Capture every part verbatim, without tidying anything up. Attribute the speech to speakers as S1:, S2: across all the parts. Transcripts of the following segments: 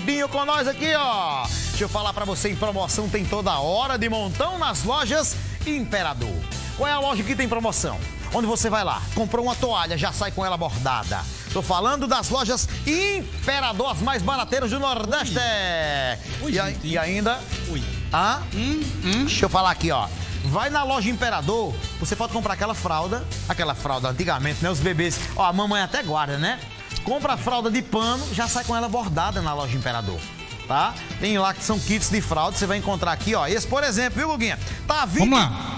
S1: ligadinho com nós aqui, ó. Deixa eu falar pra você, em promoção tem toda hora de montão nas lojas Imperador. Qual é a loja que tem promoção? Onde você vai lá, comprou uma toalha, já sai com ela bordada. Tô falando das lojas Imperador, as mais barateiras do Nordeste.
S2: Ui.
S1: E,
S2: Ui,
S1: a, e ainda...
S2: Ui.
S1: Ah?
S2: Hum, hum.
S1: Deixa eu falar aqui, ó. Vai na loja Imperador, você pode comprar aquela fralda, aquela fralda antigamente, né? Os bebês, ó, a mamãe até guarda, né? Compra a fralda de pano, já sai com ela bordada na loja Imperador, tá? Tem lá que são kits de fralda, você vai encontrar aqui, ó. Esse, por exemplo, viu, Guguinha? Tá vinte...
S2: Vamos lá.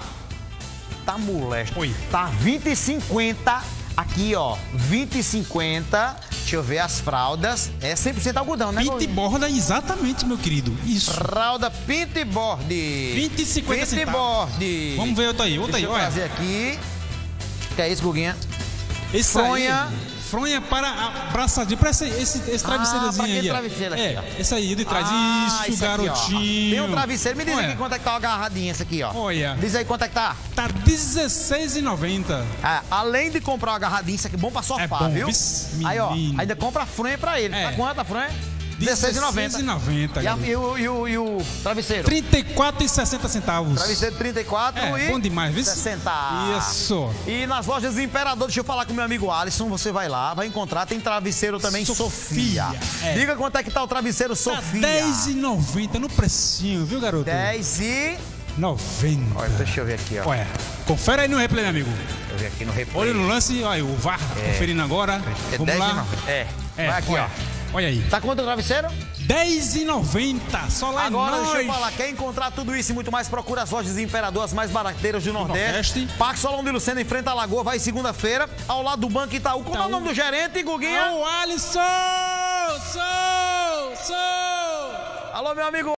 S1: Tá moleque.
S2: Oi.
S1: Tá vinte e cinquenta aqui, ó. vinte e cinquenta. Deixa eu ver as fraldas. É cem por cento algodão, né?
S2: Pinte borda, exatamente, meu querido. Isso.
S1: Fralda Pinte Board.
S2: vinte e cinquenta
S1: Pinte
S2: centavos.
S1: Board.
S2: Vamos ver outro aí, outro
S1: Deixa
S2: aí,
S1: eu
S2: olha.
S1: trazer aqui. Que é isso, Guguinha?
S2: Esse
S1: Fronha.
S2: aí, fronha para abraçadinho, para esse, esse, esse travesseirozinho
S1: pra aquele
S2: aí. ó.
S1: travesseiro aqui,
S2: é,
S1: ó.
S2: esse aí de trás.
S1: Ah,
S2: isso,
S1: esse aqui, ó.
S2: garotinho.
S1: Tem um travesseiro. Me diz
S2: Olha.
S1: aqui quanto é que tá agarradinho esse aqui, ó.
S2: Olha.
S1: Diz aí quanto é que tá.
S2: Tá dezesseis reais e noventa centavos.
S1: Ah, além de comprar o agarradinho, isso aqui é bom pra sofá,
S2: É bom,
S1: viu?
S2: vis-
S1: Aí, ó,
S2: menino.
S1: ainda compra a fronha pra ele.
S2: É.
S1: Tá quanto a fronha? dezesseis reais e noventa
S2: dezesseis reais e noventa
S1: E, a-
S2: centavos.
S1: e o, e, o, e o travesseiro?
S2: trinta e quatro reais e sessenta centavos.
S1: Travesseiro trinta e quatro
S2: É,
S1: e...
S2: bom demais, viu?
S1: sessenta.
S2: Isso.
S1: E nas lojas Imperador, deixa eu falar com meu amigo Alisson, você vai lá, vai encontrar, tem travesseiro também, Sofia.
S2: Sofia. É.
S1: Diga quanto é que tá o travesseiro
S2: Tá
S1: Sofia.
S2: dez reais e noventa no precinho, viu, garoto?
S1: dez e...
S2: noventa.
S1: Olha, deixa eu ver aqui, ó.
S2: Olha, confere aí no replay, meu amigo.
S1: Deixa eu ver aqui no replay.
S2: Olha no lance, olha o V A R conferindo agora.
S1: É
S2: Vamos
S1: dez e
S2: lá.
S1: noventa. É,
S2: É,
S1: vai aqui,
S2: olha,
S1: ó.
S2: olha aí.
S1: Tá quanto o travesseiro?
S2: dez reais e noventa. Só lá
S1: Agora,
S2: em nós.
S1: deixa eu falar, quer encontrar tudo isso e muito mais, procura as lojas Imperador, as mais barateiras do Nordeste.
S2: Nordeste.
S1: Parque Solon de Lucena, em frente à Lagoa, vai segunda-feira, ao lado do Banco Itaú. Como é o
S2: Itaú.
S1: nome do gerente, Guguinha?
S2: É o Alisson! Sou! Sou!
S1: Alô, meu amigo